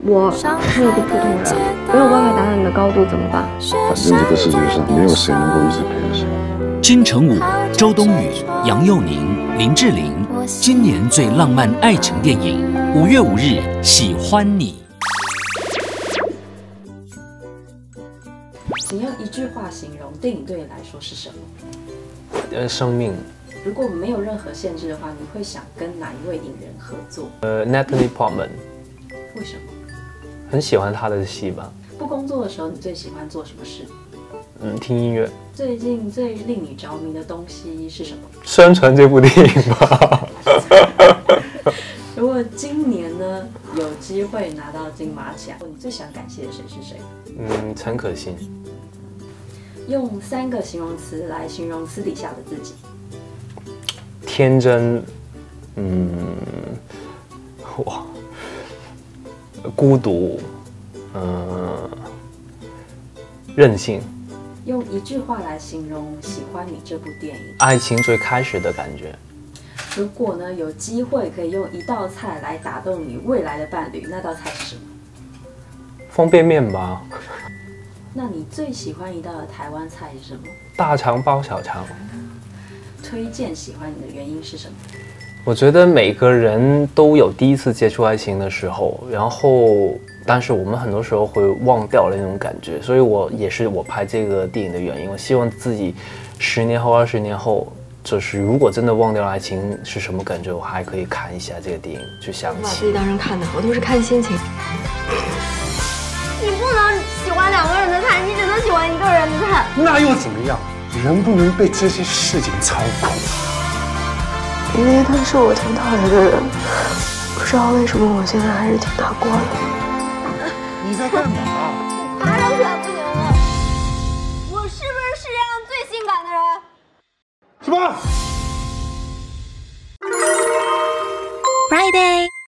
我是一个普通人，没有办法达到你的高度怎么办？ 反正这个世界上没有谁能够一直陪着谁。 金城武、周冬雨、杨佑宁、林志玲，今年最浪漫爱情电影，5月5日，喜欢你。 请用一句话形容电影对你来说是什么？ 生命。 如果没有任何限制的话，你会想跟哪一位影人合作 ？Natalie Portman。 为什么？ 很喜欢她的戏吧。 不工作的时候，你最喜欢做什么事？ 听音乐。 最近最令你着迷的东西是什么？ 宣传这部电影吧。 如果今年呢有机会拿到金马奖，你最想感谢的谁是谁？ 陈可辛。 用3个形容词来形容私底下的自己。 天真，孤独，任性。 用一句话来形容喜欢你这部电影。 爱情最开始的感觉。 如果呢有机会可以用一道菜来打动你未来的伴侣，那道菜是什么？ 方便面吧。 那你最喜欢一道的台湾菜是什么？ 大肠包小肠。 推荐喜欢你的原因是什么？ 我觉得每个人都有第一次接触爱情的时候，但是我们很多时候会忘掉了那种感觉，所以也是我拍这个电影的原因。我希望自己10年后、20年后，就是如果真的忘掉爱情是什么感觉，我还可以看一下这个电影，去想起。 把自己当成看的，我都是看心情。 你不能喜欢2个人的菜，你只能喜欢1个人的菜。 那又怎么样？人不能被这些事情操控。 因为他是我挺讨厌的人，不知道为什么我现在还是挺难过的。 你在干嘛？ 爬上去还不行吗？我是不是世界上最性感的人？ 什么？ Friday。